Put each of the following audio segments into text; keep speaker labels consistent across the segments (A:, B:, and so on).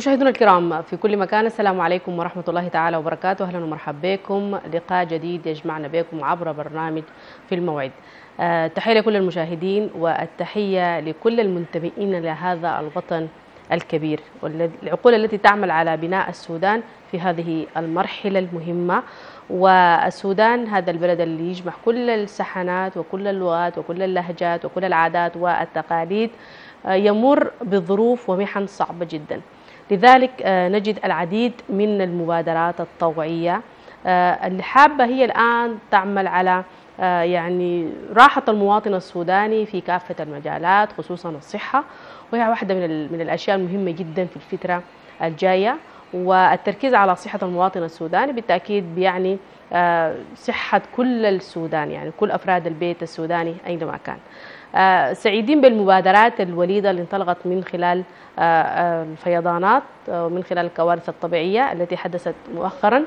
A: مشاهدينا الكرام في كل مكان، السلام عليكم ورحمة الله تعالى وبركاته. أهلا ومرحبا بكم، لقاء جديد يجمعنا بكم عبر برنامج في الموعد. تحية لكل المشاهدين والتحية لكل المنتمين لهذا الوطن الكبير والعقول التي تعمل على بناء السودان في هذه المرحلة المهمة. والسودان هذا البلد اللي يجمع كل السحنات وكل اللغات وكل اللهجات وكل العادات والتقاليد، يمر بظروف ومحن صعبة جدا. لذلك نجد العديد من المبادرات الطوعية اللي حابة هي الآن تعمل على يعني راحة المواطن السوداني في كافة المجالات، خصوصا الصحة، وهي واحدة من الأشياء المهمة جدا في الفترة الجاية. والتركيز على صحة المواطن السوداني بالتأكيد بيعني صحة كل السودان، يعني كل أفراد البيت السوداني أينما كان. سعيدين بالمبادرات الوليدة اللي انطلقت من خلال الفيضانات ومن خلال الكوارث الطبيعية التي حدثت مؤخرا،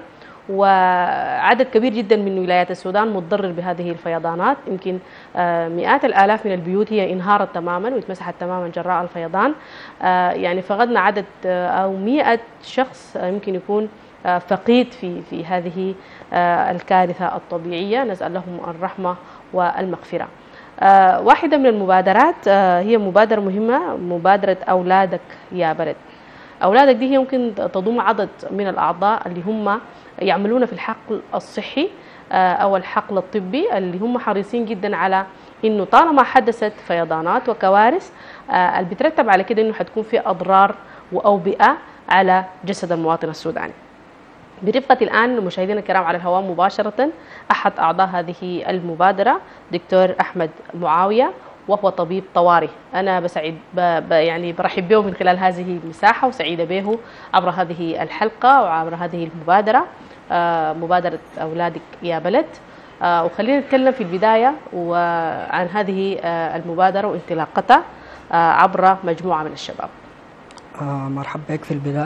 A: وعدد كبير جدا من ولايات السودان متضرر بهذه الفيضانات. يمكن مئات الآلاف من البيوت هي انهارت تماما واتمسحت تماما جراء الفيضان. يعني فقدنا عدد أو 100 شخص يمكن يكون فقيد في هذه الكارثة الطبيعية، نسأل لهم الرحمة والمغفرة. واحدة من المبادرات هي مبادرة مهمة، مبادرة أولادك يا بلد. أولادك دي هي يمكن تضم عدد من الأعضاء اللي هم يعملون في الحقل الصحي أو الحقل الطبي، اللي هم حريصين جدا على إنه طالما حدثت فيضانات وكوارث اللي بترتب على كده إنه حتكون في أضرار وأوبئة على جسد المواطن السوداني. برفقة الآن مشاهدينا الكرام على الهواء مباشرة أحد أعضاء هذه المبادرة، دكتور أحمد معاوية، وهو طبيب طوارئ. أنا بسعيد يعني برحب به من خلال هذه المساحة، وسعيدة به عبر هذه الحلقة وعبر هذه المبادرة، مبادرة أولادك يا بلد. وخلينا نتكلم في البداية عن هذه المبادرة وانطلاقتها عبر مجموعة من الشباب.
B: مرحبا بك.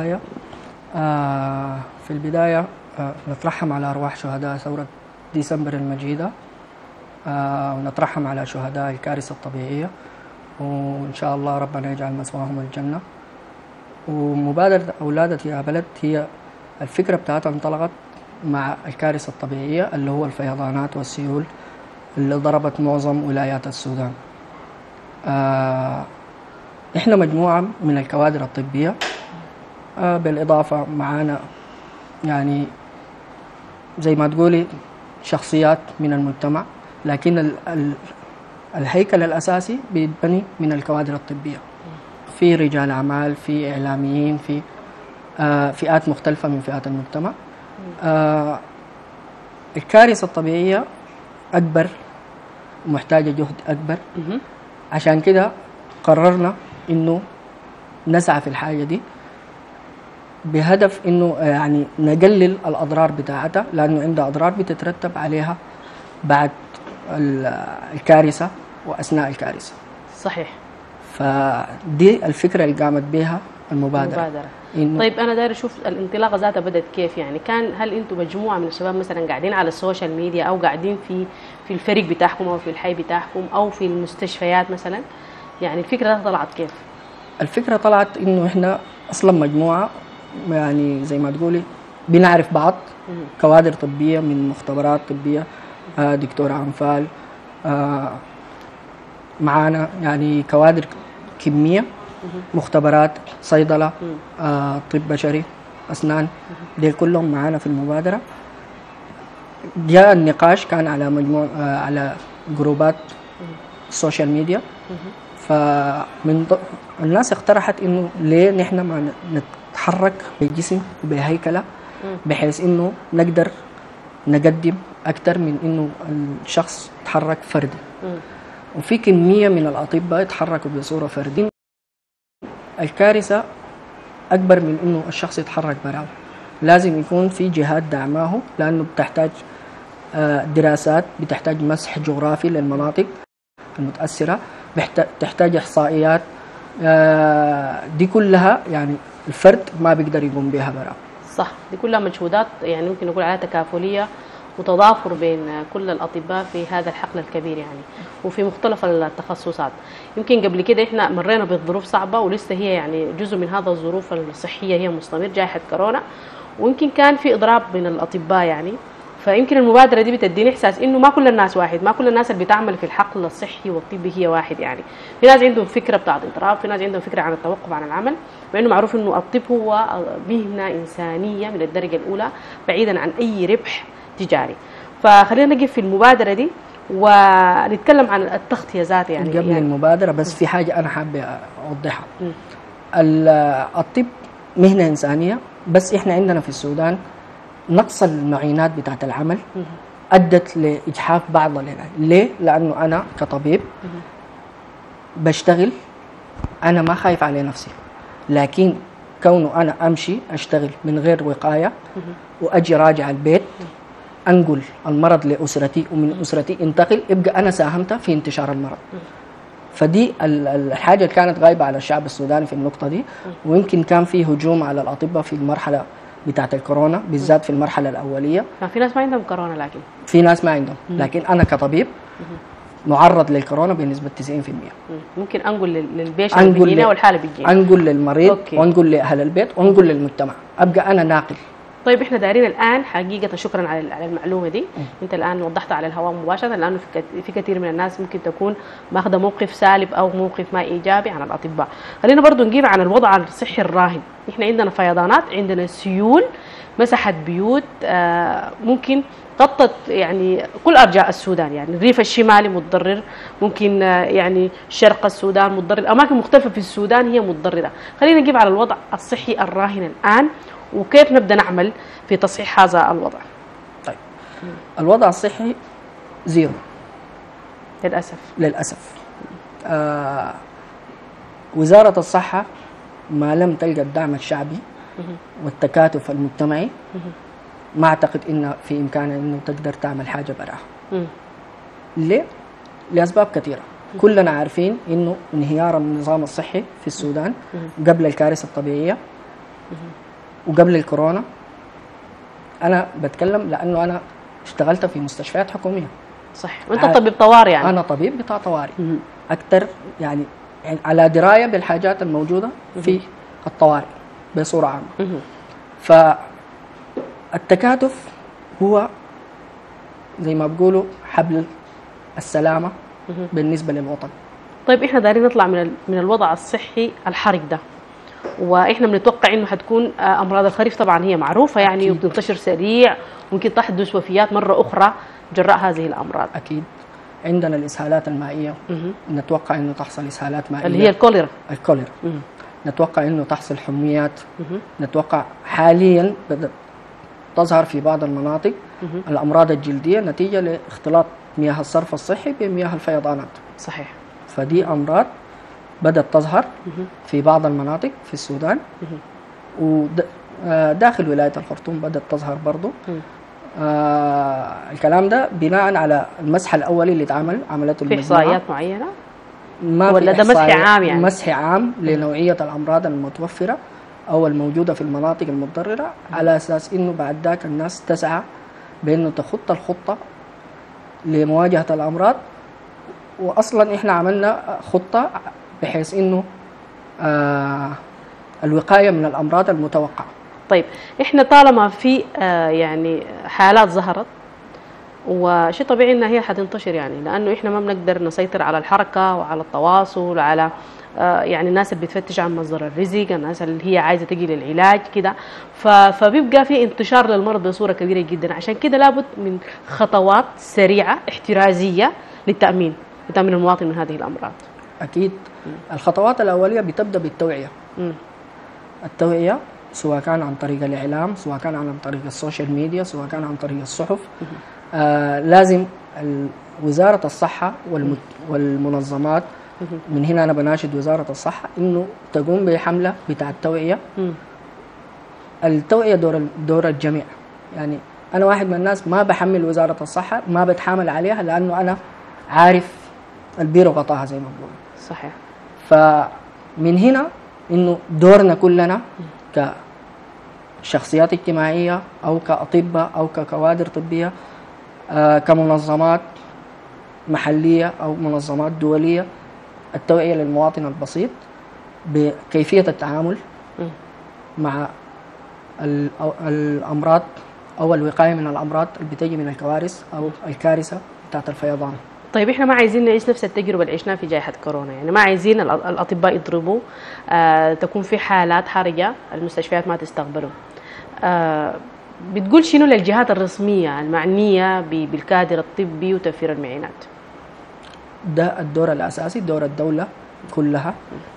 B: في البداية نترحم على أرواح شهداء ثورة ديسمبر المجيدة، ونترحم على شهداء الكارثة الطبيعية، وإن شاء الله ربنا يجعل مثواهم الجنة. ومبادرة أولادك يا بلد هي الفكرة بتاعتها انطلقت مع الكارثة الطبيعية اللي هو الفيضانات والسيول اللي ضربت معظم ولايات السودان. إحنا مجموعة من الكوادر الطبية، بالإضافة معانا يعني زي ما تقولي شخصيات من المجتمع، لكن الهيكل الأساسي بيتبني من الكوادر الطبية. في رجال أعمال، في إعلاميين، في فئات مختلفة من فئات المجتمع. الكارثة الطبيعية أكبر، محتاجة جهد أكبر، عشان كده قررنا إنه نسعى في الحاجة دي بهدف إنه يعني نقلل الأضرار بتاعتها، لأنه عندها أضرار بتترتب عليها بعد الكارثة وأثناء الكارثة.
A: صحيح.
B: فدي الفكرة اللي قامت بها المبادرة.
A: طيب أنا داير أشوف الانطلاقة ذاتها بدأت كيف، يعني هل أنتم مجموعة من الشباب مثلا قاعدين على السوشيال ميديا أو قاعدين في الفريق بتاعكم أو في الحي بتاعكم أو في المستشفيات مثلا؟ يعني الفكرة طلعت كيف؟ الفكرة
B: طلعت إنه إحنا أصلا مجموعة يعني زي ما تقولي بنعرف بعض، كوادر طبية من مختبرات طبية، دكتور أنفال، معانا يعني كوادر كمية، مختبرات، صيدلة، طب بشري، أسنان، دي كلهم معانا في المبادرة. جاء النقاش كان على على جروبات السوشيال ميديا، فمن الناس اقترحت إنه ليه نحن ما نتحرك بالجسم وبهيكلة بحيث إنه نقدر نقدم أكثر من إنه الشخص يتحرك فردي. وفي كمية من الأطباء يتحركوا بصورة فردية. الكارثة أكبر من إنه الشخص يتحرك براه، لازم يكون في جهات دعماه، لأنه بتحتاج دراسات، بتحتاج مسح جغرافي للمناطق المتأثرة، بتحتاج إحصائيات، دي كلها يعني الفرد ما بيقدر يقوم بها براه.
A: صح، دي كلها مجهودات يعني ممكن نقول عليها تكافلية وتضافر بين كل الأطباء في هذا الحقل الكبير يعني، وفي مختلف التخصصات. يمكن قبل كده إحنا مرينا بظروف صعبة ولسه هي يعني جزء من هذا الظروف الصحية هي مستمر، جائحة كورونا، ويمكن كان في إضراب بين الأطباء يعني. فيمكن المبادرة دي بتديني إحساس إنه ما كل الناس واحد، ما كل الناس اللي بتعمل في الحقل الصحي والطبي هي واحد يعني. في ناس عندهم فكرة بتاعت إضراب، في ناس عندهم فكرة عن التوقف عن العمل، مع إنه معروف إنه الطب هو مهنة إنسانية من الدرجة الأولى بعيدا عن أي ربح تجاري. فخلينا نقف في المبادرة دي ونتكلم عن التغطية ذاتها يعني.
B: قبل المبادرة بس في حاجة أنا حابة أوضحها. الطب مهنة إنسانية، بس إحنا عندنا في السودان نقص المعينات بتاعت العمل أدت لإجحاف بعض العلاج. ليه؟ لأنه أنا كطبيب بشتغل، أنا ما خايف على نفسي، لكن كونه أنا أمشي أشتغل من غير وقاية وأجي راجع البيت أنقل المرض لأسرتي ومن أسرتي انتقل، يبقى أنا ساهمت في انتشار المرض. فدي الحاجة اللي كانت غايبة على الشعب السوداني في النقطة دي. ويمكن كان في هجوم على الأطباء في المرحلة بتاعة الكورونا بالذات في المرحلة الأولية.
A: في ناس ما عندهم كورونا، لكن
B: في ناس ما عندهم، لكن أنا كطبيب معرض للكورونا بنسبة 90%.
A: ممكن أنقل للبيشنت اللي بيجينا والحالة بيجينا،
B: أنقل للمريض وأنقل لأهل البيت وأنقل للمجتمع، أبقى أنا ناقل.
A: طيب احنا دايرين الان حقيقه، شكرا على المعلومه دي، انت الان وضحتها على الهواء مباشره، لانه في كثير من الناس ممكن تكون ماخذه موقف سالب او موقف ما ايجابي عن الاطباء. خلينا برضو نجيب عن الوضع الصحي الراهن. احنا عندنا فيضانات، عندنا سيول مسحت بيوت، ممكن غطت يعني كل ارجاء السودان، يعني الريف الشمالي متضرر، ممكن يعني شرق السودان متضرر، اماكن مختلفه في السودان هي متضرره. خلينا نجيب على الوضع الصحي الراهن الان وكيف نبدأ نعمل في تصحيح هذا الوضع.
B: طيب الوضع الصحي زيرو للأسف. وزارة الصحة ما لم تلقى الدعم الشعبي والتكاتف المجتمعي ما أعتقد إنه في إمكانها إنه تقدر تعمل حاجة براها. ليه؟ لأسباب كثيرة. كلنا عارفين إنه انهيار النظام الصحي في السودان قبل الكارثة الطبيعية وقبل الكورونا. أنا بتكلم لأنه أنا اشتغلت في مستشفيات حكومية.
A: صح، وأنت طبيب طوارئ يعني.
B: أنا طبيب بتاع طوارئ أكثر، يعني على دراية بالحاجات الموجودة في الطوارئ بصورة عامة. فالتكاتف هو زي ما بقولوا حبل السلامة بالنسبة للوطن.
A: طيب إحنا دايرين نطلع من الوضع الصحي الحرج ده، واحنا بنتوقع انه حتكون امراض الخريف طبعا هي معروفه يعني وبتنتشر سريع، ممكن تحدث وفيات مره اخرى جراء هذه الامراض.
B: اكيد عندنا الاسهالات المائيه، نتوقع انه تحصل اسهالات مائيه
A: اللي هي الكوليرا.
B: نتوقع انه تحصل حميات. نتوقع حاليا بدأت تظهر في بعض المناطق الامراض الجلديه نتيجه لاختلاط مياه الصرف الصحي بمياه الفيضانات.
A: صحيح.
B: فدي امراض بدأت تظهر في بعض المناطق في السودان، وداخل ولاية الخرطوم بدأت تظهر برضو. الكلام ده بناء على المسح الأولي اللي عملته
A: في إحصائيات معينة؟
B: ما
A: ولا ده مسح عام يعني؟
B: مسح عام لنوعية الأمراض المتوفرة أو الموجودة في المناطق المتضررة، على أساس إنه بعد ذاك الناس تسعى بأنه تخط الخطة لمواجهة الأمراض. وأصلا إحنا عملنا خطة بحيث إنه الوقاية من الأمراض المتوقعة.
A: طيب إحنا طالما في يعني حالات ظهرت، وشيء طبيعي إنها هي حتنتشر يعني، لأنه إحنا ما بنقدر نسيطر على الحركة وعلى التواصل وعلى يعني الناس اللي بتفتش عن مصدر الرزق، الناس اللي هي عايزة تجي للعلاج كده، فبيبقى في انتشار للمرض بصورة كبيرة جدا. عشان كده لابد من خطوات سريعة احترازية للتأمين المواطن من هذه الأمراض.
B: أكيد. الخطوات الأولية بتبدأ بالتوعية. التوعية سواء كان عن طريق الإعلام، سواء كان عن طريق السوشيال ميديا، سواء كان عن طريق الصحف. لازم وزارة الصحة والمنظمات، من هنا أنا بناشد وزارة الصحة إنه تقوم بحملة بتاع التوعية. التوعية دور الجميع. يعني أنا واحد من الناس ما بحمل وزارة الصحة، ما بتحامل عليها، لأنه أنا عارف البير وغطاها زي ما بقول.
A: صحيح.
B: فمن هنا إنه دورنا كلنا كشخصيات اجتماعية أو كأطباء أو ككوادر طبية كمنظمات محلية أو منظمات دولية، التوعية للمواطن البسيط بكيفية التعامل مع الأمراض أو الوقاية من الأمراض اللي بتجي من الكوارث أو الكارثة بتاعت الفيضان.
A: طيب احنا ما عايزين نعيش نفس التجربه اللي عشناها في جائحه كورونا، يعني ما عايزين الاطباء يضربوا، تكون في حالات حرجه المستشفيات ما تستقبلهم. بتقول شنو للجهات الرسميه المعنيه بالكادر الطبي وتوفير المعينات؟
B: ده الدور الأساسي، دور الدولة كلها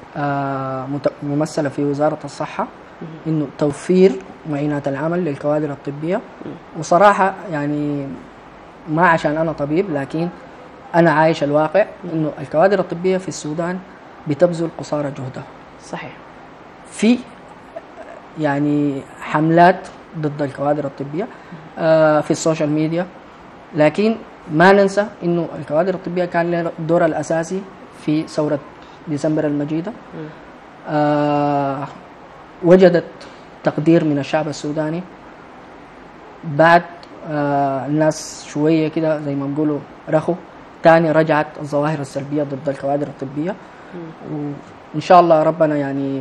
B: ممثلة في وزارة الصحة، إنه توفير معينات العمل للكوادر الطبية. وصراحة يعني ما عشان أنا طبيب، لكن أنا عايش الواقع إنه الكوادر الطبية في السودان بتبذل قصارى جهدها.
A: صحيح. في
B: يعني حملات ضد الكوادر الطبية في السوشيال ميديا، لكن ما ننسى إنه الكوادر الطبية كان لها الدور الأساسي في ثورة ديسمبر المجيدة. وجدت تقدير من الشعب السوداني بعد الناس شوية كده زي ما بيقولوا رخوا، تاني رجعت الظواهر السلبية ضد الكوادر الطبية. وإن شاء الله ربنا يعني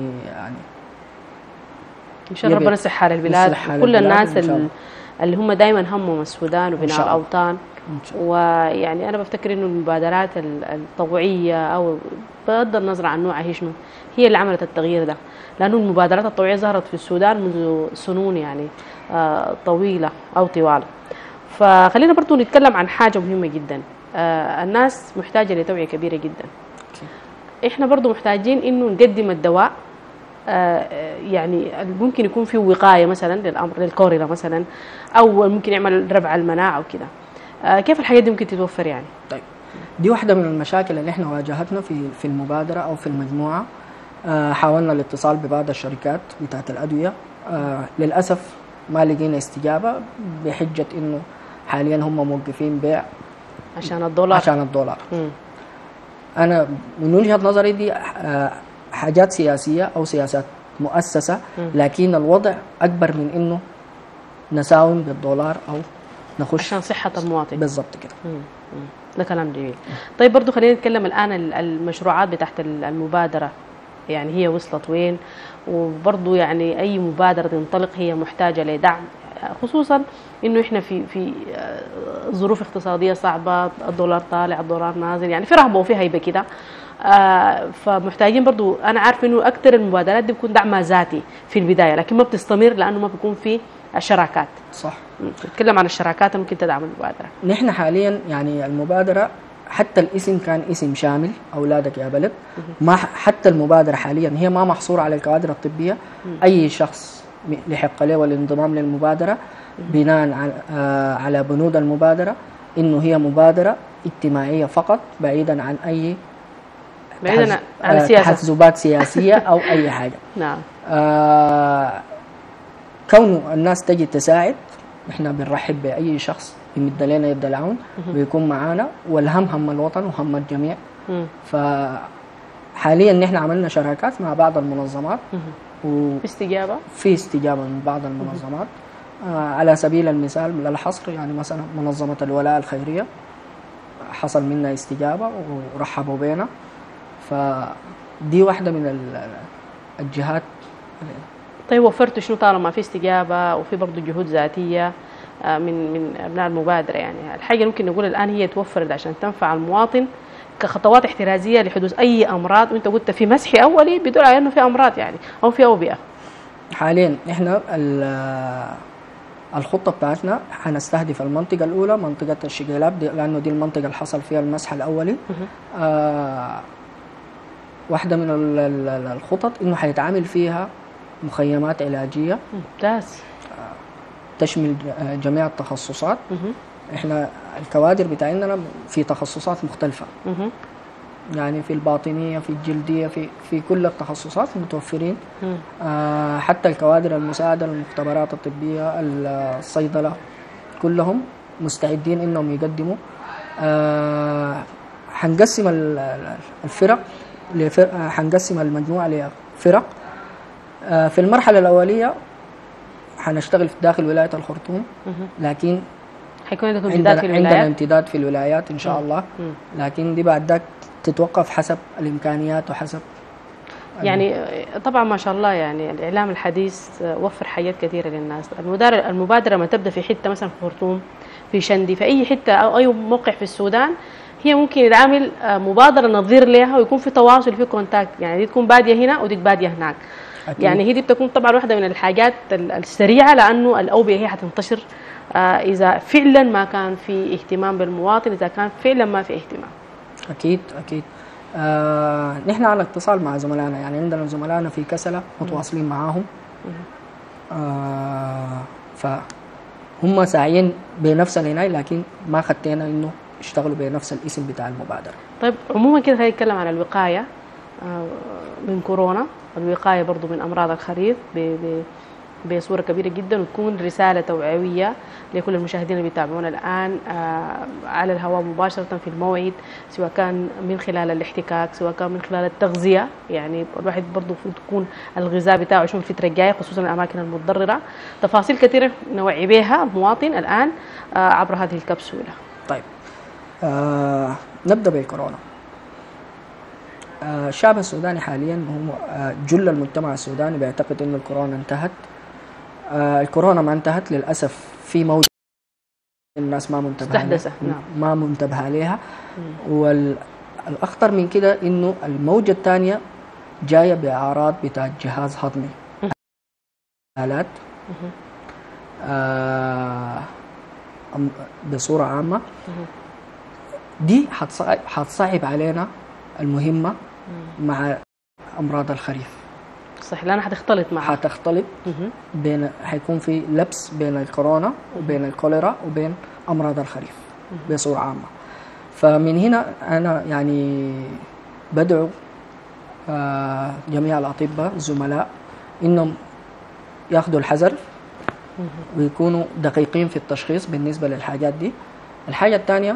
A: إن شاء الله ربنا يصلح حال البلاد، كل الناس اللي هم دائما همهم السودان وبناء الأوطان. ويعني أنا بفتكر إنه المبادرات الطوعية أو بغض النظر عن نوعها هي شنو، هي اللي عملت التغيير ده، لأنه المبادرات الطوعية ظهرت في السودان منذ سنون يعني طويلة أو طوال. فخلينا برضو نتكلم عن حاجة مهمة جدا، الناس محتاجة لتوعية كبيرة جدا. إحنا برضو محتاجين إنه نقدم الدواء، يعني ممكن يكون فيه وقاية مثلا للأمر للكوريلا مثلا، أو ممكن يعمل رفع المناعة وكده. كيف الحاجات دي ممكن تتوفر يعني؟
B: طيب دي واحدة من المشاكل اللي احنا واجهتنا في المبادرة أو في المجموعة. حاولنا الاتصال ببعض الشركات بتاعت الأدوية، للأسف ما لقينا استجابة بحجة إنه حاليا هم موقفين بيع
A: عشان الدولار.
B: أنا من وجهة نظري دي حاجات سياسية أو سياسات مؤسسة، لكن الوضع أكبر من إنه نساوم بالدولار أو نخش
A: عشان صحة المواطن.
B: بالضبط كده.
A: ده كلام جميل. طيب برضو خلينا نتكلم الآن المشروعات بتاعت المبادرة، يعني هي وصلت وين؟ وبرضو يعني أي مبادرة تنطلق هي محتاجة لدعم، خصوصا إنه إحنا في ظروف اقتصادية صعبة، الدولار طالع الدولار نازل، يعني في رهبة وفي هيبة كده. فمحتاجين برضو، أنا عارف إنه أكثر المبادرات دي بيكون دعمها ذاتي في البداية، لكن ما بتستمر لأنه ما بيكون في الشراكات.
B: صح.
A: نتكلم عن الشراكات ممكن تدعم المبادرة.
B: نحن حاليا يعني المبادرة حتى الاسم كان اسم شامل، أولادك يا بلد. ما حتى المبادرة حاليا هي ما محصورة على الكوادر الطبية. أي شخص لحق له الانضمام للمبادرة بناء على بنود المبادرة إنه هي مبادرة اجتماعية فقط، بعيدا عن أي تحزبات سياسية أو أي حاجة.
A: نعم.
B: كونه الناس تجي تساعد، احنا بنرحب بأي شخص يمد لنا يد العون ويكون معانا، والهم هم الوطن وهم الجميع. فحاليا نحن عملنا شراكات مع بعض المنظمات
A: في
B: استجابة من بعض المنظمات. على سبيل المثال للحصر، يعني مثلا منظمة الولاء الخيرية حصل منا استجابة ورحبوا بنا، فدي واحدة من الجهات.
A: طيب وفرتوا شنو طالما في استجابة وفي برضه جهود ذاتية من أبناء المبادرة؟ يعني الحاجة ممكن نقول الآن هي توفرت عشان تنفع المواطن كخطوات احترازية لحدوث أي أمراض، وأنت قلت في مسح أولي بيدل على أنه في أمراض يعني أو في أوبئة.
B: حاليا إحنا الخطة بتاعتنا حنستهدف المنطقة الأولى، منطقة الشقيلاب، لأنه دي المنطقة اللي حصل فيها المسح الأولي. واحدة من الخطط إنه حيتعامل فيها مخيمات علاجية
A: ممتاز
B: تشمل جميع التخصصات. احنا الكوادر بتاعنا في تخصصات مختلفة، يعني في الباطنية، في الجلدية، في كل التخصصات متوفرين. حتى الكوادر المساعدة للمختبرات الطبية، الصيدلة، كلهم مستعدين انهم يقدموا. حنقسم الفرق حنقسم المجموعة لفرق. في المرحلة الأولية حنشتغل في داخل ولاية الخرطوم، لكن
A: حيكون عندكم امتداد في الولايات؟
B: عندنا امتداد في الولايات ان شاء الله، لكن دي بعد ذاك تتوقف حسب الامكانيات وحسب
A: يعني طبعا ما شاء الله يعني الاعلام الحديث وفر حاجات كثيره للناس. المبادره ما تبدا في حته مثلا في خرطوم، في شندي، في اي حته او اي موقع في السودان، هي ممكن يتعامل مبادره نظير لها ويكون في تواصل، في كونتاكت، يعني دي تكون باديه هنا ودي باديه هناك. أكيد. يعني هي دي بتكون طبعا واحده من الحاجات السريعه، لانه الاوبئه هي حتنتشر اذا فعلا ما كان في اهتمام بالمواطن، اذا كان فعلا ما في اهتمام.
B: اكيد اكيد. نحن على اتصال مع زملائنا، يعني عندنا زملائنا في كسلة متواصلين معاهم. فهم ساعيين بنفس العناية، لكن ما خدتنا انه يشتغلوا بنفس الاسم بتاع المبادرة.
A: طيب عموما كده خلينا نتكلم عن الوقاية من كورونا، الوقاية برضو من أمراض الخريف بصورة كبيرة جدا، وتكون رسالة توعوية لكل المشاهدين اللي بيتابعونا الآن على الهواء مباشرة في الموعد، سواء كان من خلال الاحتكاك، سواء كان من خلال التغذية. يعني الواحد برضو المفروض تكون الغذاء بتاعه شو الفترة الجاية، خصوصا الأماكن المتضررة. تفاصيل كثيرة نوعي بها المواطن الآن عبر هذه الكبسولة.
B: طيب نبدأ بالكورونا. الشعب السوداني حاليا هو جل المجتمع السوداني بيعتقد انه الكورونا انتهت. الكورونا ما انتهت للاسف، في موجة الناس ما منتبهه
A: مستحدثة.
B: ما منتبهه عليها. والاخطر من كده انه الموجة الثانية جايه باعراض بتاع جهاز هضمي، آلات بصورة عامة. دي حتصعب علينا المهمة مع أمراض الخريف.
A: صح، لأنها حتختلط معها،
B: حتختلط حيكون في لبس بين الكورونا وبين الكوليرا وبين أمراض الخريف بصورة عامة. فمن هنا أنا يعني بدعو جميع الأطباء الزملاء إنهم ياخذوا الحذر ويكونوا دقيقين في التشخيص بالنسبة للحاجات دي. الحاجة الثانية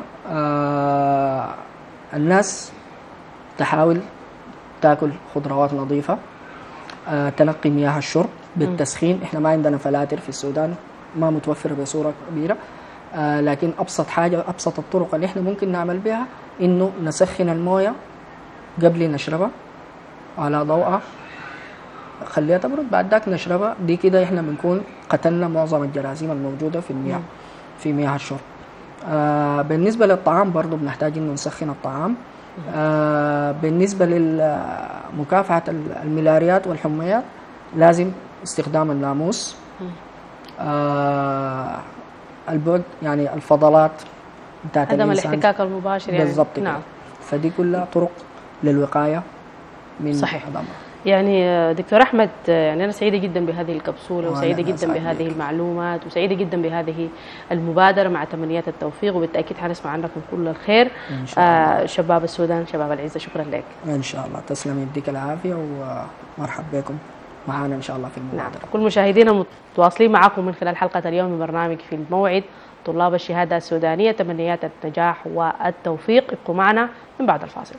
B: الناس تحاول تاكل خضروات نظيفة، تنقي مياه الشرب بالتسخين. احنا ما عندنا فلاتر في السودان، ما متوفرة بصورة كبيرة، لكن أبسط حاجة، أبسط الطرق اللي احنا ممكن نعمل بها إنه نسخن الموية قبل نشربها على ضوءها، خليها تبرد، بعد ذاك نشربها. دي كده احنا بنكون قتلنا معظم الجراثيم الموجودة في المياه، في مياه الشرب. بالنسبة للطعام برضو بنحتاج إنه نسخن الطعام. بالنسبة لمكافحة الملاريات والحميات لازم استخدام الناموس. البعد يعني الفضلات بتاعت
A: عدم الاحتكاك المباشر يعني.
B: بالضبط. نعم. فدي كلها طرق للوقاية من
A: صحيح. يعني دكتور أحمد، يعني أنا سعيدة جدا بهذه الكبسولة، وسعيدة جدا بهذه المعلومات، وسعيدة جدا بهذه المبادرة، مع تمنيات التوفيق، وبالتأكيد حنسمع عنكم كل الخير. إن شاء الله. شباب السودان، شباب العزة، شكرا لك.
B: إن شاء الله. تسلم، يديك العافية، ومرحب بكم معنا إن شاء الله في المبادرة.
A: نعم. كل مشاهدينا متواصلين معكم من خلال حلقة اليوم من برنامج في الموعد، طلاب الشهادة السودانية، تمنيات النجاح والتوفيق. ابقوا معنا من بعد الفاصل.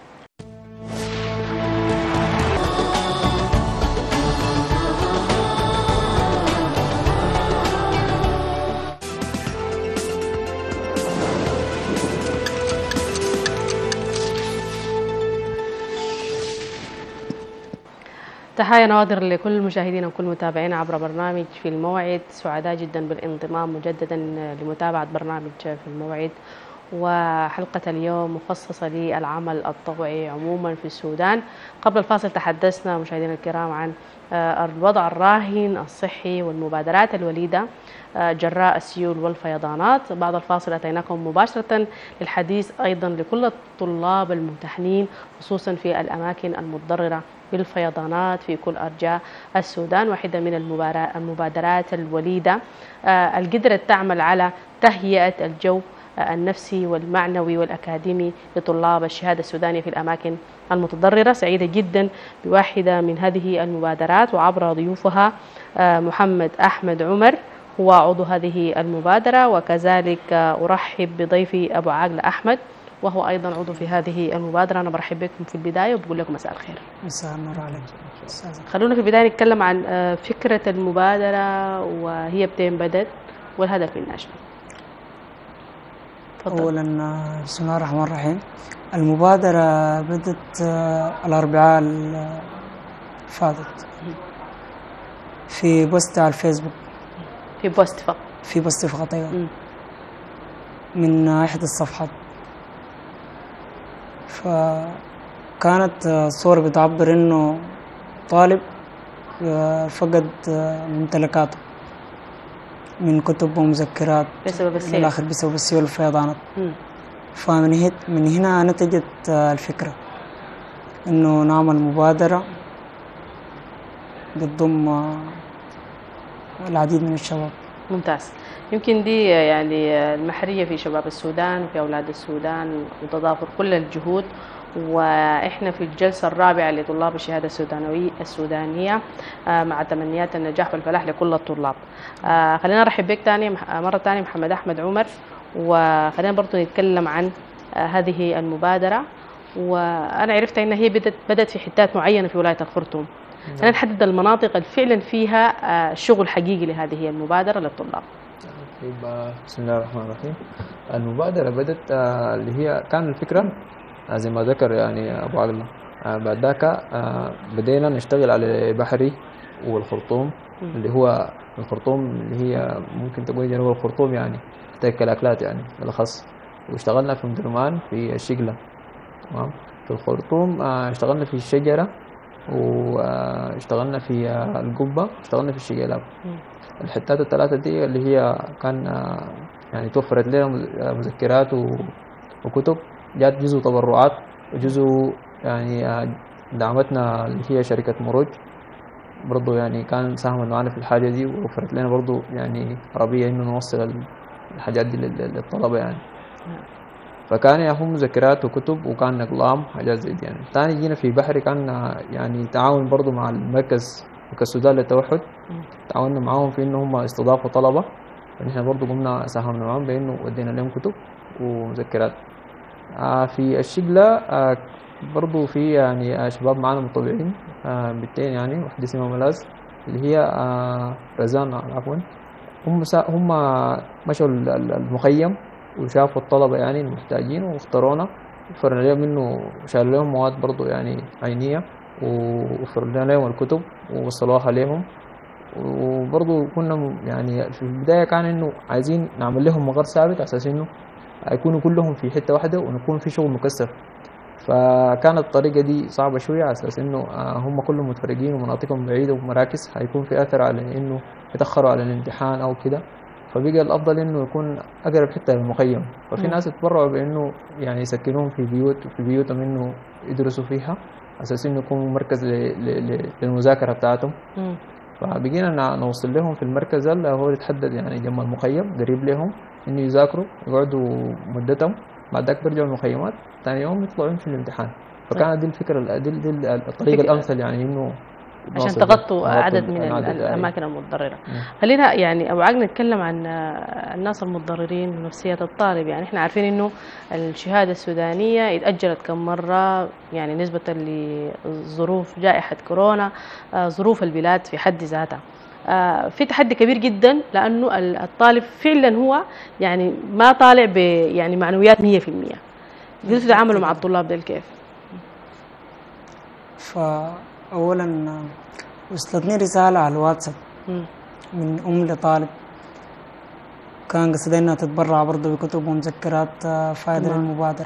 A: تحية نوادر لكل المشاهدين وكل متابعينا عبر برنامج في الموعد. سعداء جدا بالانضمام مجددا لمتابعة برنامج في الموعد، وحلقة اليوم مخصصة للعمل الطوعي عموما في السودان. قبل الفاصل تحدثنا مشاهدينا الكرام عن الوضع الراهن الصحي والمبادرات الوليدة جراء السيول والفيضانات. بعد الفاصل أتيناكم مباشرة للحديث أيضا لكل الطلاب الممتحنين، خصوصا في الأماكن المتضررة بالفيضانات في كل أرجاء السودان. واحدة من المبادرات الوليدة القدرت تعمل على تهيئة الجو النفسي والمعنوي والأكاديمي لطلاب الشهادة السودانية في الأماكن المتضررة. سعيدة جدا بواحدة من هذه المبادرات، وعبر ضيوفها محمد أحمد عمر هو عضو هذه المبادرة، وكذلك أرحب بضيفي أبو عاقل أحمد وهو أيضا عضو في هذه المبادرة. أنا برحب بكم في البداية وبقول لكم مساء الخير.
C: مساء النور عليك.
A: خلونا في البداية نتكلم عن فكرة المبادرة وهي بتين بدت والهدف منها شنو. تفضل.
C: أولا بسم الله الرحمن الرحيم. المبادرة بدت الأربعاء الفاتت في بوست على الفيسبوك.
A: في بوست فقط.
C: في بوست فقط أيوة. من إحدى الصفحات. فكانت صورة بتعبر إنه طالب فقد ممتلكاته من كتب ومذكرات
A: بسبب السيل
C: الآخر بسبب السيول والفيضانات. فمن هنا نتجت الفكرة إنه نعمل مبادرة بتضم العديد من الشباب.
A: ممتاز. يمكن دي يعني المحرية في شباب السودان وفي أولاد السودان وتضافر كل الجهود، وإحنا في الجلسة الرابعة لطلاب الشهادة السودانية مع تمنيات النجاح والفلاح لكل الطلاب. خلينا نرحب بك تاني مرة تانية محمد أحمد عمر، وخلينا برضو نتكلم عن هذه المبادرة. وأنا عرفت أنها هي بدأت في حتات معينة في ولاية الخرطوم. خلينا نحدد المناطق اللي فعلا فيها شغل حقيقي لهذه المبادرة للطلاب.
D: بسم الله الرحمن الرحيم. المبادرة بدأت اللي هي كان الفكرة زي ما ذكر يعني أبو عبد الله. بعد ذاك بدينا نشتغل على بحري والخرطوم، اللي هو الخرطوم اللي هي ممكن تقول جنوب الخرطوم يعني تلك الأكلات يعني بالأخص. واشتغلنا في مدرمان في الشقلة، تمام. في الخرطوم اشتغلنا في الشجرة، واشتغلنا في القبة، اشتغلنا في الشقيلاب. الحتات الثلاثة دي اللي هي كان يعني توفرت لنا مذكرات وكتب، جات جزء تبرعات وجزء يعني دعمتنا اللي هي شركة مروج برضو، يعني كان ساهمت معنا في الحاجة دي ووفرت لنا برضو يعني عربية إنه نوصل الحاجات دي للطلبة يعني. فكان يهم مذكرات وكتب وكان أقلام حاجات زي دي يعني. تاني جينا في بحري كان يعني تعاون برضو مع المركز السودان للتوحد، تعاوننا معاهم في إنه هم استضافوا طلبة، فنحن برضو قمنا ساهمنا معاهم بإنه ودينا لهم كتب ومذكرات. في الشقلة برضو في يعني شباب معانا متطوعين بنتين يعني، واحدة اسمها ملاز اللي هي رزان عفوا. هم مشوا المخيم وشافوا الطلبة يعني المحتاجين واختارونا، وفرنا لهم منه شالوا لهم مواد برضو يعني عينية، وفرنا لهم الكتب ووصلوها لهم. وبرضو كنا يعني في البداية كان إنه عايزين نعمل لهم مقر ثابت على أساس إنه يكونوا كلهم في حتة واحدة ونكون في شغل مكثف. فكانت الطريقة دي صعبة شوية على أساس إنه هم كلهم متفرقين ومناطقهم بعيدة ومراكز، هيكون في أثر على إنه يتأخروا على الامتحان أو كده. فبقى الأفضل إنه يكون أقرب حتة للمخيم. ففي ناس اتبرعوا بإنه يعني يسكنوهم في بيوتهم إنه يدرسوا فيها على أساس إنه يكون مركز للمذاكرة بتاعتهم. فبقينا نوصل لهم في المركز اللي هو يتحدد يعني جنب المخيم قريب لهم إنه يذاكروا يقعدوا مدتهم، بعد ذاك بيرجعوا المخيمات ثاني يوم يطلعون في الامتحان. فكانت دي الفكرة دي الطريقة الأمثل يعني إنه
A: عشان تغطوا عدد من الأماكن المتضررة. خلينا يعني أبو عقل نتكلم عن الناس المتضررين ونفسيات الطالب. يعني إحنا عارفين إنه الشهادة السودانية اتأجلت كم مرة يعني نسبة لظروف جائحة كورونا، ظروف البلاد في حد ذاتها. في تحدي كبير جدا لأنه الطالب فعلا هو يعني ما طالع ب يعني معنويات 100%. قدرتوا تتعاملوا مع الطلاب ديل كيف؟
C: فأولا وصلتني رسالة على الواتساب من لطالب كان قصدي انها تتبرع برضه بكتب ومذكرات فائدة للمبادرة.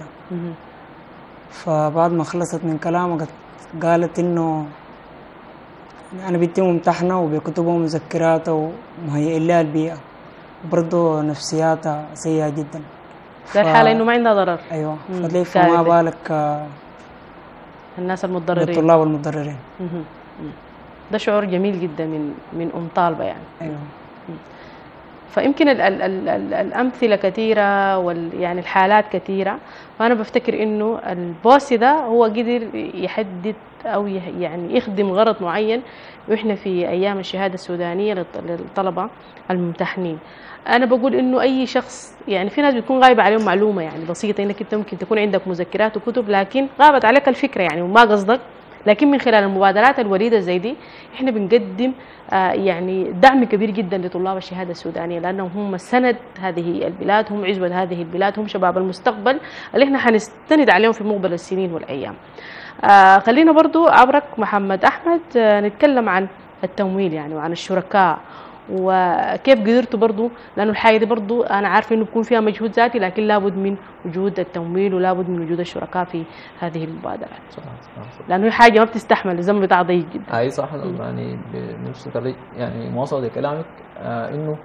C: فبعد ما خلصت من كلامها قالت انه أنا بنتي ممتحنة وبكتبها ومذكراتها ومهيئين لها البيئة، وبرضه نفسياتها سيئة جدا.
A: ده الحالة إنه ما عندها ضرر.
C: أيوة. فليه فما بالك
A: الناس المتضررين،
C: الطلاب المتضررين.
A: ده شعور جميل جدا من طالبة يعني.
C: أيوة.
A: فيمكن الأمثلة كثيرة يعني الحالات كثيرة. فأنا بفتكر إنه البوس ده هو قدر يحدد أو يعني يخدم غرض معين، وإحنا في أيام الشهادة السودانية للطلبة الممتحنين. أنا بقول إنه أي شخص يعني في ناس بتكون غايبة عليهم معلومة يعني بسيطة، إنك أنت ممكن تكون عندك مذكرات وكتب لكن غابت عليك الفكرة يعني وما قصدك لكن من خلال المبادرات الوريده زي دي احنا بنقدم يعني دعم كبير جدا لطلاب الشهاده السودانيه، لانهم هم سند هذه البلاد، هم عزوه هذه البلاد، هم شباب المستقبل اللي احنا حنستند عليهم في مقبل السنين والايام. خلينا برضو عبرك محمد احمد نتكلم عن التمويل يعني وعن الشركاء وكيف قدرتوا برضو، لانه الحاجه دي برضو انا عارفه انه بيكون فيها مجهود ذاتي، لكن لابد من وجود التمويل ولابد من وجود الشركاء في هذه المبادرات.
D: صح.
A: لانه هي حاجه ما بتستحمل، الزمن بتاعها ضيق جدا.
D: اي صح. يعني بنفس الطريق يعني مواصله لكلامك انه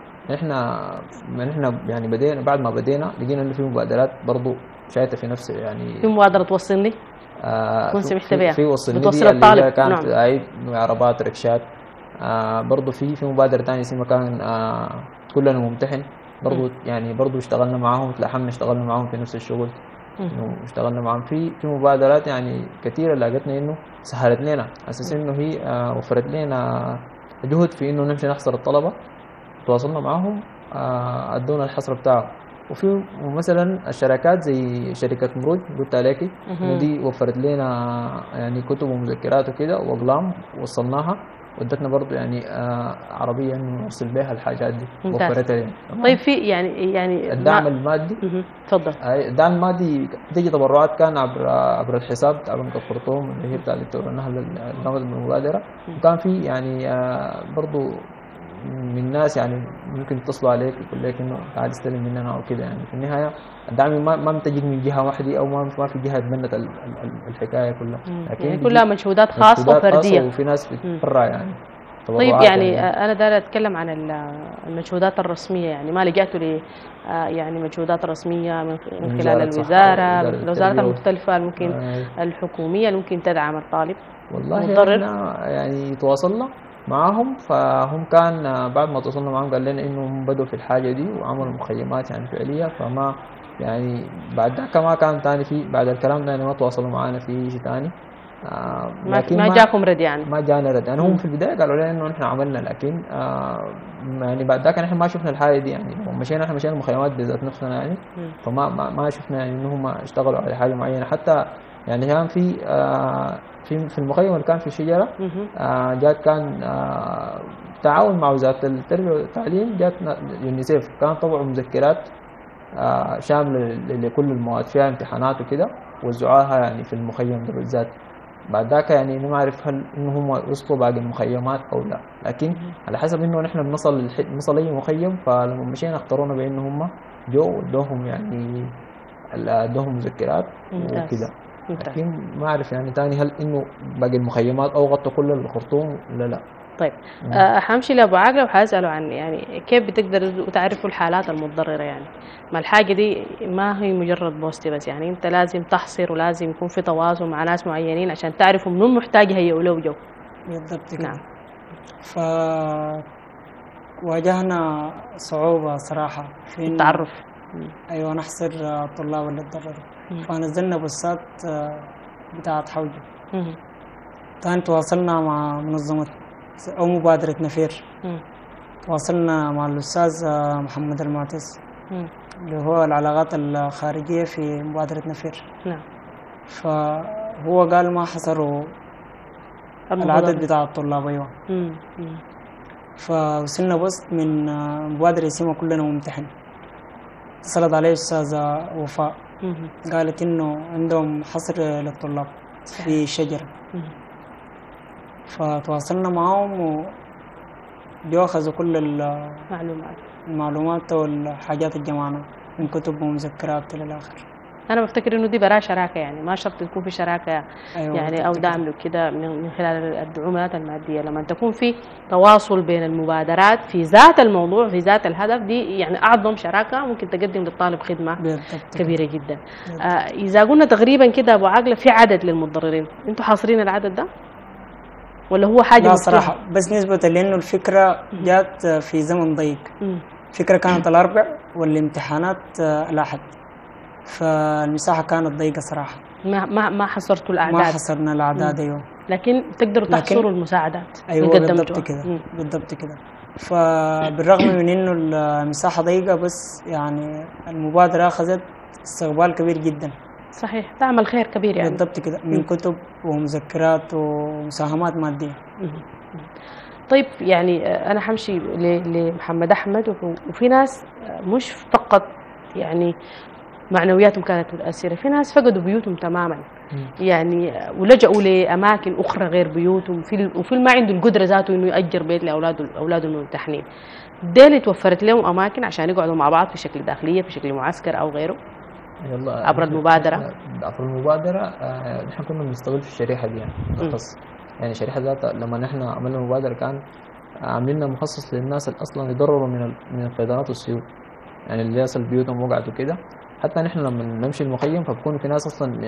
D: احنا يعني بدينا، بعد ما بدينا لقينا انه في مبادرات برضو شايته في نفس يعني
A: في مبادره توصلني كنت سمحت بها
D: في وصلني
A: بتوصل الطالب.
D: كانت عربات ركشات. برضو في مبادره ثانيه اسمها كان كلنا ممتحن برضو، يعني برضو اشتغلنا معاهم، تلاحمنا اشتغلنا معاهم في نفس الشغل، انه اشتغلنا معاهم في مبادرات يعني كثيره لقيتنا انه سهلت لنا اساس انه هي وفرت لنا جهد في انه نمشي نحصر الطلبه، تواصلنا معاهم ادونا الحصر بتاعه. وفي مثلا الشركات زي شركه مروج قلت عليكي انه دي وفرت لنا يعني كتب ومذكرات وكده واقلام وصلناها، ودتنا برضه يعني عربيه انه نوصل بها الحاجات دي وفرتها يعني.
A: طيب في يعني
D: الدعم المادي
A: تفضل.
D: الدعم المادي تيجي تبرعات كان عبر الحساب بتاع بنك الخرطوم اللي هي بتاع الدكتور النهل النهضه من المبادره، وكان في يعني برضه من ناس يعني ممكن يتصلوا عليك يقول لك انه تعال استلم مننا او كده. يعني في النهايه الدعم ما بتجي من جهه واحده او ما في جهه تبنت الحكايه كلها، لكن
A: يعني كلها مجهودات خاصه وفرديه
D: وفي ناس بتتبرع يعني.
A: طيب يعني انا داير اتكلم عن المجهودات الرسميه، يعني ما لجأتوا ل يعني مجهودات رسميه من خلال الوزاره، الوزارات المختلفه ممكن الحكوميه ممكن تدعم الطالب؟
D: والله احنا يعني تواصلنا معاهم، فهم كان بعد ما تواصلنا معاهم قال لنا انهم بدوا في الحاجه دي وعملوا مخيمات يعني فعليه، فما يعني بعد ذاك ما كان ثاني في بعد الكلام ده يعني ما تواصلوا معانا في شيء ثاني.
A: لكن ما جاكم رد يعني؟
D: ما جانا رد يعني. هم في البدايه قالوا لنا انه احنا عملنا، لكن يعني بعد ذاك احنا ما شفنا الحاله دي يعني. احنا مشينا المخيمات بذات نفسنا يعني، فما ما شفنا يعني انهم اشتغلوا على حاجه معينه. حتى يعني كان في المخيم اللي كان في شجره جات كان تعاون مع وزاره التربيه والتعليم، جات يونيسيف كان طبعوا مذكرات شامله لكل المواد فيها امتحانات وكده، وزعوها يعني في المخيم ده بالذات. بعد ذاك يعني انا ما اعرف هل انه هم وصلوا باقي المخيمات او لا، لكن على حسب انه نحن بنصل اي مخيم، فلما مشينا اختارونا بان هم جو ودوهم يعني ادوهم مذكرات وكده. لكن ما اعرف يعني ثاني هل انه باقي المخيمات او غطوا كل الخرطوم ولا لا.
A: طيب حمشي لابو عاقله وحاساله عن يعني كيف بتقدروا تعرفوا الحالات المتضرره؟ يعني ما الحاجه دي ما هي مجرد بوست بس، يعني انت لازم تحصر ولازم يكون في تواصل مع ناس معينين عشان تعرفوا منو محتاج يهيئوا له جو.
C: بالضبط كده. نعم. واجهنا صعوبه صراحه في
A: التعرف.
C: ايوه نحصر الطلاب اللي تضرروا، فنزلنا بوستات بتاعت حوجه. ثاني تواصلنا مع منظمه او مبادره نفير. تواصلنا مع الاستاذ محمد المعتز اللي هو العلاقات الخارجيه في مبادره نفير. نعم. فهو قال ما حصروا العدد بتاع الطلاب. ايوه. فوصلنا بوست من مبادره اسمها كلنا ممتحن، اتصلت عليه استاذه وفاء قالت انه عندهم حصر للطلاب في شجره. فتواصلنا معهم وبيأخذوا كل المعلومات والحاجات الجمعنا من كتب ومذكرات الى الاخر.
A: انا بفتكر انه دي براء شراكه، يعني ما شرط يكون في شراكه. أيوة يعني او دعم له كده من خلال الدعومات الماديه. لما تكون في تواصل بين المبادرات في ذات الموضوع في ذات الهدف، دي يعني اعظم شراكه ممكن تقدم للطالب خدمه كبيره جدا. اذا قلنا تقريبا كده ابو عاقله في عدد للمتضررين، انتم حاصرين العدد ده ولا هو حاجه؟
C: لا صراحه بس نسبه لانه الفكره جات في زمن ضيق. الفكره كانت الاربع والامتحانات الاحد، فالمساحه كانت ضيقه صراحه.
A: ما حصرتوا الاعداد؟
C: ما حصرنا الاعداد. ايوه
A: لكن تقدروا تحصروا المساعدات.
C: ايوه بالضبط كده. بالضبط كده. فبالرغم من انه المساحه ضيقه، بس يعني المبادره اخذت استقبال كبير جدا
A: صحيح، تعمل خير كبير يعني.
C: بالضبط كده، من كتب ومذكرات ومساهمات مادية.
A: طيب يعني أنا حمشي لمحمد أحمد، وفي ناس مش فقط يعني معنوياتهم كانت متأثرة، في ناس فقدوا بيوتهم تماما يعني، ولجأوا لأماكن أخرى غير بيوتهم، وفي ما عنده القدرة ذاته إنه يأجر بيت لأولاده الممتحنين. ديل توفرت لهم أماكن عشان يقعدوا مع بعض في شكل داخلية، في شكل معسكر أو غيره عبر المبادرة.
D: عبر المبادرة نحن كنا بنستغل في الشريحة دي يعني بالأخص. يعني الشريحة ذاتها لما نحن عملنا المبادرة كان عاملينها مخصص للناس اللي أصلا يضرروا من الفيضانات والسيول، يعني اللي يصل بيوتهم وقعت وكده. حتى نحن لما نمشي المخيم فبكون في ناس أصلا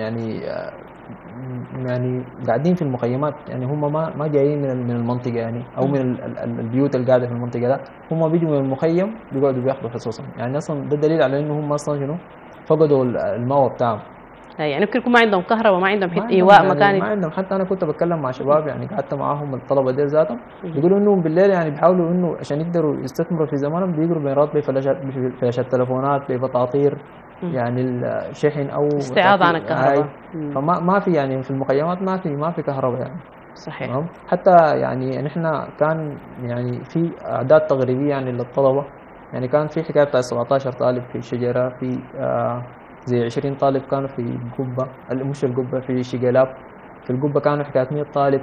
D: يعني قاعدين في المخيمات، يعني هم ما جايين من المنطقة يعني، أو من البيوت اللي قاعدة في المنطقة، لا هم بيجوا من المخيم بيقعدوا بياخذوا حصصهم. يعني أصلا ده دليل على إنه هم أصلا شنو فقدوا المأوى بتاعهم.
A: يعني يمكن يكون ما عندهم كهرباء، ما عندهم حتى ايواء
D: يعني
A: مكاني،
D: ما عندهم. حتى انا كنت بتكلم مع شباب يعني قعدت معاهم الطلبه دي ذاتهم بيقولوا انهم بالليل يعني بيحاولوا انه عشان يقدروا يستثمروا في زمانهم بيقروا بيانات بفلاشات تليفونات بفطاطير يعني الشحن او
A: استعاضة عن الكهرباء.
D: فما في يعني في المخيمات ما في كهرباء يعني.
A: صحيح.
D: حتى يعني نحن كان يعني في اعداد تغريبيه يعني للطلبه، يعني كان في حكايه بتاع 17 طالب في شجره، في زي 20 طالب كانوا في القبة، مش القبة، في شقلاب. في القبة كانوا حكاية 100 طالب،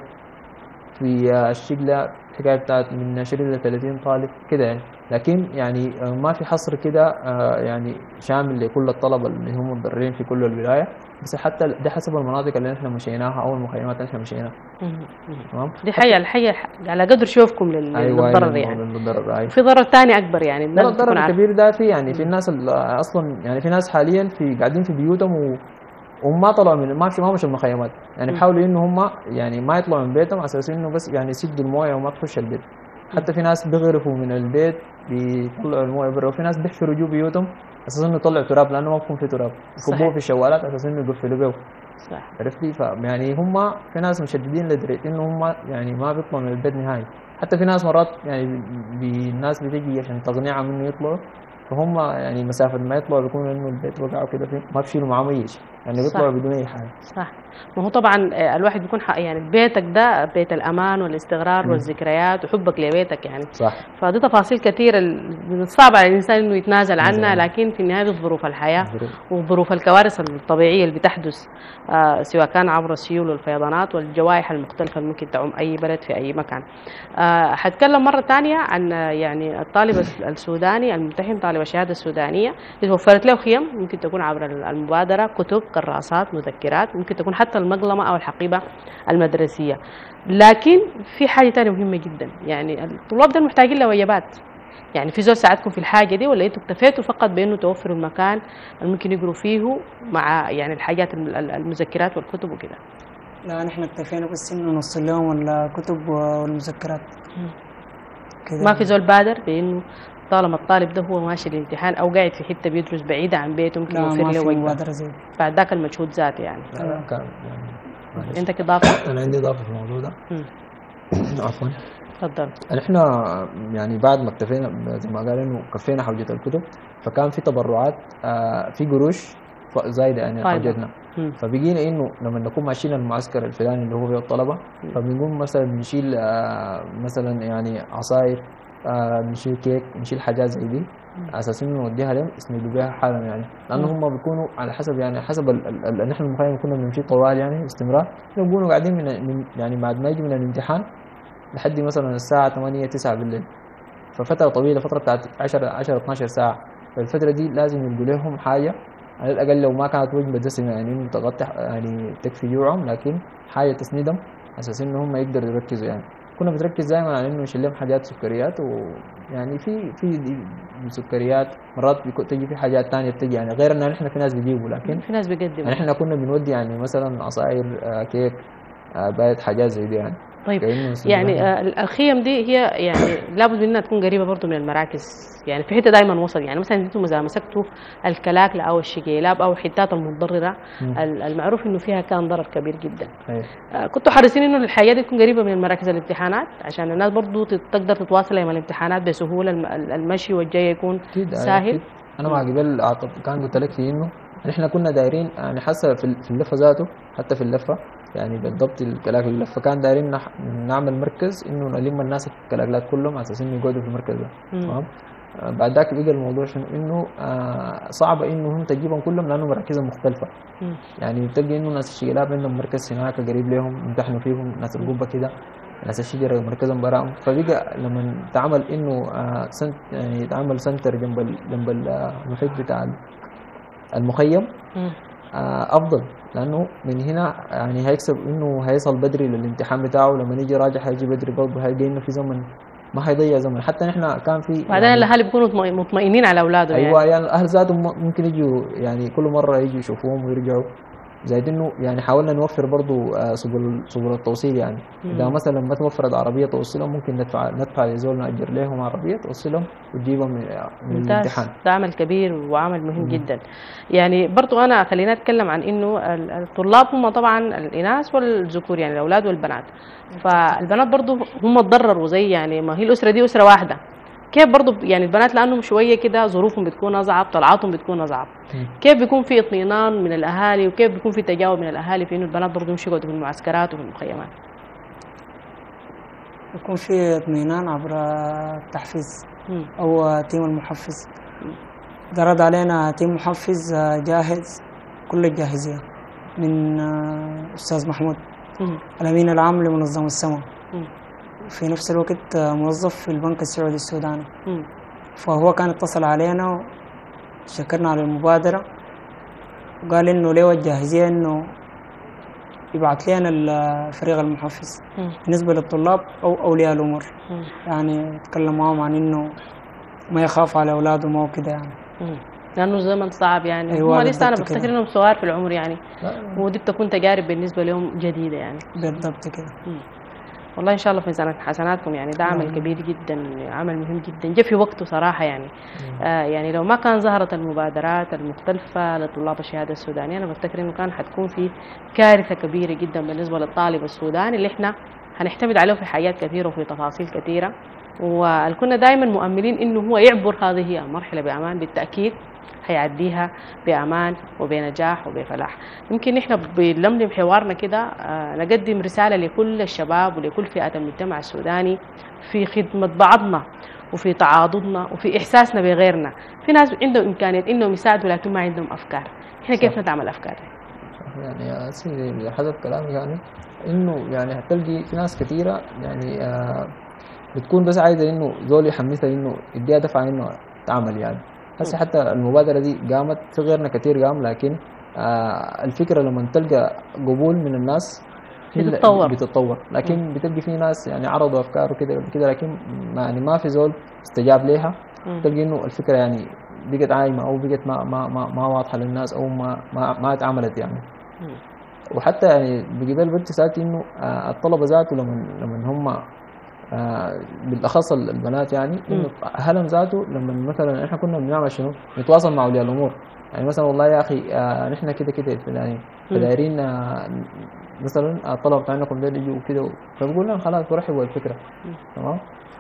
D: في الشقلة حكاية بتاعت من 20 ل 30 طالب كده يعني. لكن يعني ما في حصر كده يعني شامل لكل الطلبة اللي هم متضررين في كل الولاية، بس حتى ده حسب المناطق اللي نحن مشيناها أو المخيمات اللي نحن مشيناها.
A: تمام. دي الحقيقة على قدر شوفكم للضرر يعني. في ضرر ثاني أكبر يعني.
D: الضرر الكبير ده في يعني في الناس أصلا يعني في ناس حاليا قاعدين في بيوتهم وما طلعوا من ما مش المخيمات يعني، بيحاولوا إنه هم يعني ما يطلعوا من بيتهم على أساس إنه بس يعني يسدوا المويه وما تخش البيت. حتى في ناس بيغرفوا من البيت بيطلعوا المويه برا، وفي ناس بيحفروا جوا بيوتهم اساس انه يطلعوا تراب لانه ما بيكون في تراب، يكبوه في الشوالات اساس انه يقفلوا بيه.
A: صح.
D: عرفتي؟ يعني هم في ناس مشددين لدرجه انه هم يعني ما بيطلعوا من البيت نهائي. حتى في ناس مرات يعني الناس بتيجي عشان تقنعهم انه يطلعوا، فهم يعني مسافه ما يطلعوا بيكون انه البيت وقعوا كده ما بيشيلوا معاهم اي شيء يعني، بيطلعوا بدون اي حاجه.
A: صح. ما هو طبعا الواحد بيكون يعني بيتك ده بيت الامان والاستقرار والذكريات وحبك لبيتك يعني.
D: صح.
A: فدي تفاصيل كثيره من الصعب على الانسان انه يتنازل عنها، لكن في النهايه ظروف الحياه وظروف الكوارث الطبيعيه اللي بتحدث سواء كان عبر السيول والفيضانات والجوائح المختلفه اللي ممكن تعم اي بلد في اي مكان. حتكلم مره ثانيه عن يعني الطالب السوداني الممتحن، طالب الشهاده السودانيه اللي توفرت له خيم، ممكن تكون عبر المبادره، كتب، كراسات، مذكرات، ممكن تكون حتى المقلمه او الحقيبه المدرسيه. لكن في حاجه ثانيه مهمه جدا، يعني الطلاب ده محتاجين لوجبات. يعني في زول ساعدكم في الحاجه دي، ولا انتوا اكتفيتوا فقط بانه توفروا المكان اللي ممكن يقروا فيه مع يعني الحاجات المذكرات والكتب وكده؟
C: لا نحن اكتفينا بس انه نوصل لهم الكتب والمذكرات
A: كده. ما في زول بادر بانه طالما الطالب ده هو ماشي الامتحان او قاعد في حته بيدرس بعيده عن بيته ممكن يوفر له وجبه بعد ذاك المجهود ذاته يعني.
D: كان يعني
A: عندك اضافه؟
D: انا عندي اضافه في الموضوع ده. عفوا
A: تفضل.
D: احنا يعني بعد ما اكتفينا زي ما قال انه كفينا حوجه الكتب، فكان في تبرعات في قروش زايده يعني حوجتنا. فبقينا انه لما نكون ماشيين المعسكر الفلاني اللي هو فيه الطلبه، فبنقوم مثلا بنشيل مثلا يعني عصاير، بنشيل كيك، بنشيل حاجات زي دي على اساس انه نوديها لهم يسندوا بيها حالهم يعني، لانه هم بيكونوا على حسب يعني حسب نحن المخيم كنا بنمشي طوال يعني باستمرار، بيكونوا قاعدين من يعني بعد ما يجي من الامتحان لحد مثلا الساعه 8 9 بالليل، ففتره طويله، فتره بتاعت 10 12 ساعه. فالفتره دي لازم يلقوا لهم حاجه على الاقل لو ما كانت وجبه دسمه يعني تغطي يعني تكفي جوعهم، لكن حاجه تسندهم على اساس ان هم يقدروا يركزوا يعني. كنا بنركز دائما على انه نشيل لهم حاجات سكريات، ويعني في سكريات مرات تجي في حاجات ثانيه بتجي يعني غير ان احنا في ناس بيجيبوا، لكن
A: في ناس بيقدموا
D: يعني احنا كنا بنودي يعني مثلا عصاير، كيك، بايت، حاجات زي دي يعني.
A: طيب يعني الخيم دي هي يعني لابد منها تكون قريبه برضه من المراكز، يعني في حته دائما وصل، يعني مثلا انتم اذا مسكتوا الكلاكله او الشقيلاب او الحتات المتضرره المعروف انه فيها كان ضرر كبير جدا. كنتوا حريصين انه الحاجات دي تكون قريبه من مراكز الامتحانات عشان الناس برضه تقدر تتواصل مع الامتحانات بسهوله، المشي والجاي يكون سهل.
D: انا مع قبل كان قلت لك في انه نحن كنا دايرين يعني حسب في اللفه ذاته، حتى في اللفه يعني بالضبط الكلاكل اللفه كان دايرين نعمل مركز انه نلم الناس الكلاكلات كلهم على اساس انه يقعدوا في المركز ده. تمام. بعد ذاك بقى الموضوع شنو انه صعب انه هم تجيبهم كلهم لانه مراكزهم مختلفه. يعني تلقى انه ناس الشيلاب عندهم مركز هناك قريب لهم يمتحنوا فيهم، ناس القبه كده ناس الشجره مركزهم براهم. فبقى لما تعمل انه يعني تعمل سنتر جنب المحيط بتاع المخيم افضل، لانه من هنا يعني هيكسب انه هيصل بدري للامتحان بتاعه، لما يجي راجع هيجي بدري برضه، هيلقى انه في زمن ما هيضيع زمن. حتى نحن كان في
A: بعدين يعني الاهالي بيكونوا مطمئنين على اولادهم.
D: ايوه
A: يعني
D: الاهل ذاتهم ممكن يجوا يعني كل مره يجوا يشوفوهم ويرجعوا. زائد انه يعني حاولنا نوفر برضه سبل التوصيل. يعني اذا مثلا ما توفرت عربيه توصلهم ممكن ندفع لزول نأجر لهم عربيه توصلهم وتجيبهم من الامتحان.
A: ده عمل كبير وعمل مهم جدا. يعني برضو انا خلينا اتكلم عن انه الطلاب هم طبعا الاناث والذكور، يعني الاولاد والبنات. فالبنات برضو هم تضرروا، زي يعني ما هي الاسره دي اسره واحده. كيف برضو يعني البنات لانهم شويه كده ظروفهم بتكون اصعب، طلعاتهم بتكون اصعب، كيف بيكون في اطمئنان من الاهالي وكيف بيكون في تجاوب من الاهالي في انه البنات برضو يمشوا يقعدوا في المعسكرات وفي المخيمات؟
C: يكون في اطمئنان عبر التحفيز او تيم المحفز. درد علينا تيم محفز جاهز كل الجاهزيه من استاذ محمود الامين العام لمنظمه السما، في نفس الوقت موظف في البنك السعودي السوداني. فهو كان اتصل علينا وشكرنا على المبادرة وقال انه ليه الجاهزية انه يبعث لنا الفريق المحفز بالنسبة للطلاب او اولياء الامور. يعني يتكلم معهم عن انه ما يخاف على اولاده ما وكده يعني.
A: لانه الزمن صعب يعني.
C: أيوة
A: هم لسه انا بفتكر انهم صغار في العمر يعني، ودي بتكون تجارب بالنسبة لهم جديدة يعني.
C: بالضبط كده.
A: والله ان شاء الله في ميزان حسناتكم. يعني ده عمل كبير جدا، عمل مهم جدا، جاء في وقته صراحه يعني. يعني لو ما كان ظهرت المبادرات المختلفه لطلاب الشهاده السودانيه، انا بفتكر انه كان حتكون في كارثه كبيره جدا بالنسبه للطالب السوداني اللي احنا هنعتمد عليه في حاجات كثيره وفي تفاصيل كثيره، وكنا دائما مؤملين انه هو يعبر هذه المرحله بامان. بالتاكيد هيعديها بأمان وبنجاح وبفلاح. يمكن نحن بنلملم حوارنا كده نقدم رسالة لكل الشباب ولكل فئات المجتمع السوداني في خدمة بعضنا وفي تعاضدنا وفي إحساسنا بغيرنا. في ناس عندهم إمكانية إنهم يساعدوا لكن ما عندهم أفكار. إحنا كيف نتعمل أفكار؟
D: يعني يا سيدي حسب كلامي يعني إنه يعني هتلقي في ناس كثيرة يعني بتكون بس عايزة إنه زول يحمسها إنه يديها دفعة إنه تعمل يعني. هسه حتى المبادرة دي قامت، في غيرنا كتير قام، لكن الفكرة لما تلقى قبول من الناس بتتطور. لكن بتلقي في ناس يعني عرضوا أفكار وكده لكن يعني ما في زول استجاب ليها. تلقي إنه الفكرة يعني بقت عايمة أو بقت ما واضحة للناس أو ما اتعملت يعني. وحتى يعني بقبل بدي سألت إنه الطلبة ذاته لما هم بالاخص البنات يعني انه اهلهم ذاته لما مثلا احنا كنا بنعمل شنو؟ نتواصل مع اولياء الامور. يعني مثلا والله يا اخي نحن كده يعني فدايرين مثلا الطلبه بتاعنا يجوا وكده، فبقول لهم خلاص برحبوا بالفكره. تمام.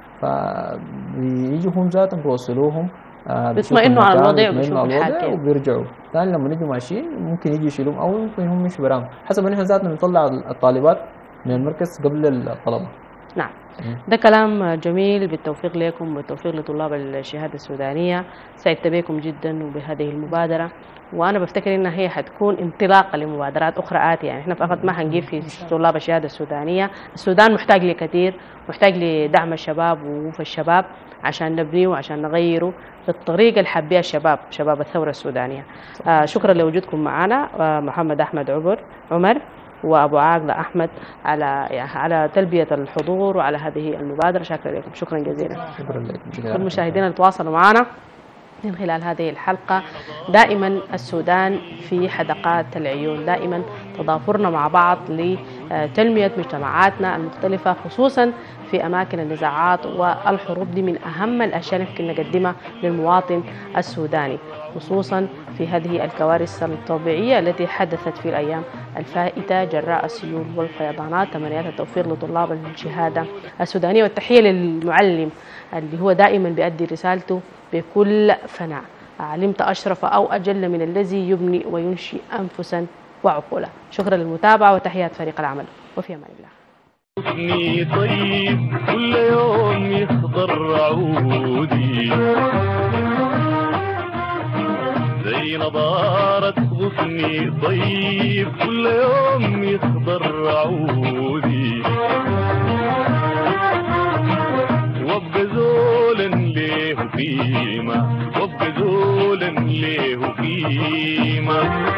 D: فبييجوا هم ذاتهم بيوصلوهم
A: بيطمئنوا على الوضع وبيشوفوا الحاجه
D: وبيرجعوا. ثاني لما نيجوا ماشيين ممكن يجي يشيلوهم او ممكن هم يمشوا برام حسب نحن ذاتنا نطلع الطالبات من المركز قبل الطلبه.
A: نعم، ده كلام جميل. بالتوفيق لكم وبالتوفيق لطلاب الشهادة السودانية. سعدت بكم جدا وبهذه المبادرة، وأنا بفتكر إنها هي حتكون انطلاقة لمبادرات أخرى آتية. يعني إحنا فقط ما حنجيب في طلاب الشهادة السودانية. السودان محتاج لكثير، محتاج لدعم الشباب ووقوف الشباب عشان نبنيه وعشان نغيره بالطريقة اللي حابيها الشباب، شباب الثورة السودانية. شكرا لوجودكم معنا. محمد أحمد عمر وأبو عاقلة أحمد على تلبية الحضور وعلى هذه المبادرة. شكرا لكم، شكرا جزيلا.
D: شكرا لكم.
A: والمشاهدين اللي تواصلوا معنا من خلال هذه الحلقة. دائما السودان في حدقات العيون، دائما تضافرنا مع بعض لتنمية مجتمعاتنا المختلفة، خصوصا في أماكن النزاعات والحروب. دي من أهم الأشياء اللي يمكن نقدمها للمواطن السوداني، خصوصا في هذه الكوارث الطبيعية التي حدثت في الأيام الفائتة جراء السيول والفيضانات. تمنيات التوفيق لطلاب الشهادة السودانية، والتحية للمعلم اللي هو دائما بيؤدي رسالته بكل فناء. علمت أشرف أو أجل من الذي يبني وينشئ أنفسا وعقولا. شكرا للمتابعة وتحيات فريق العمل، وفي أمان الله.
E: غصني طيب كل يوم يخضر عودي زي نضارة غصني طيب كل يوم يخضر عودي وابقى زولا ليه قيمة وابقى زولا ليه قيمة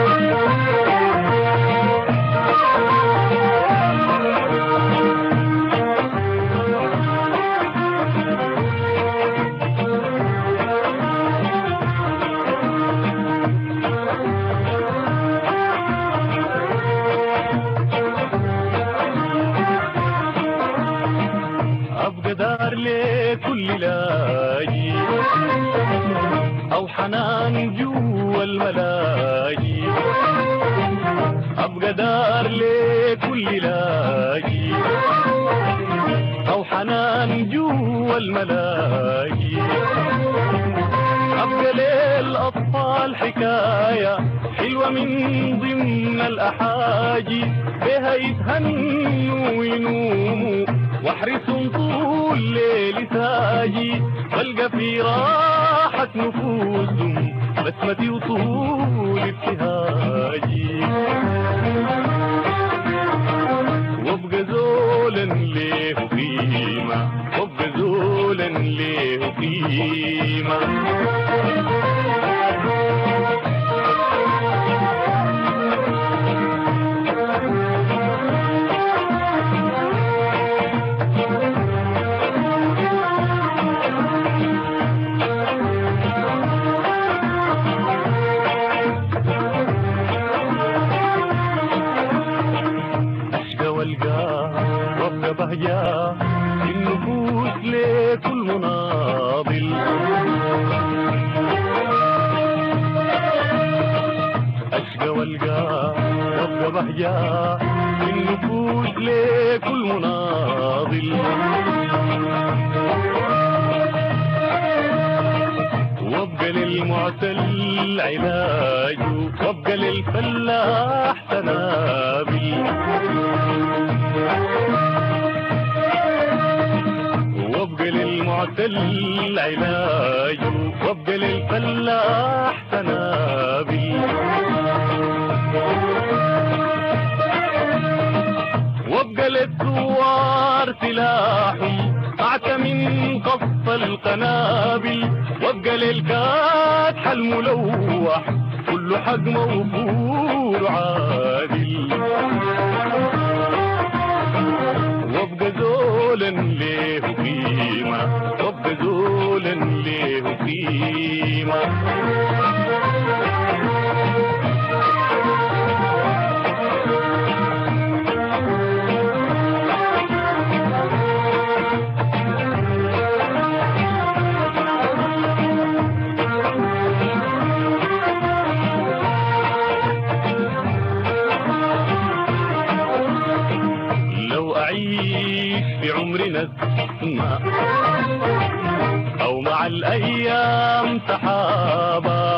E: دار لكل لاجي أو حنان جوا الملاجي أبقى دار لكل لاجي أو حنان جوا الملاجي أبقى للأطفال حكاية حلوة من ضمن الأحاجي بها يتهنوا وينوموا واحرسهم طول ليل تاجي والقى في راحة نفوسهم بسمتي وطول ابتهاجي وابقى زولا ليه قيمة وابقى زولا ليه قيمة بهجة النفوس لكل مناضل أشقى والقى وابقى بهجة النفوس لكل مناضل وابقى للمعتل علاج وابقى للفلاح تنابل وابقى للمعتل علاج وابقى للفلاح تنابل وابقى للثوار سلاحهم أعت من قص القنابل وابقى للكاتح الملوح كل حق موفور عادل وابقى زولا ليه قيمة وابقى زولا ليه قيمة بعمرنا السماء أو مع الأيام سحابة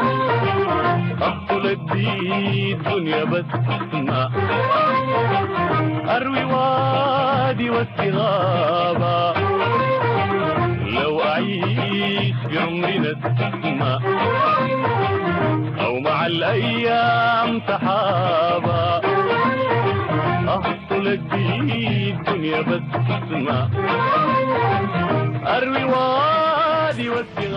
E: أخطل الدي الدنيا بس ما أروي وادي واستغابة لو أعيش بعمرنا السماء أو مع الأيام سحابة أهطل الدي الدنيا بس ما أروي وادي واستغابة